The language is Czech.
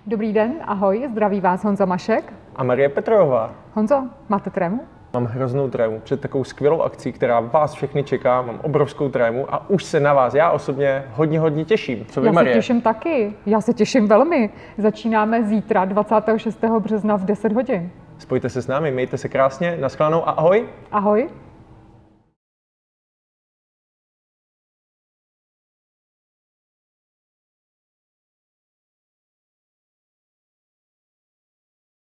Dobrý den, ahoj, zdraví vás Honza Mašek. A Marie Petrová. Honzo, máte trému? Mám hroznou trému před takovou skvělou akcí, která vás všechny čeká. Mám obrovskou trému a už se na vás já osobně hodně těším. Co vy, Marie? Já se těším taky, já se těším velmi. Začínáme zítra 26. března v 10 hodin. Spojte se s námi, mějte se krásně, naschledanou a ahoj. Ahoj.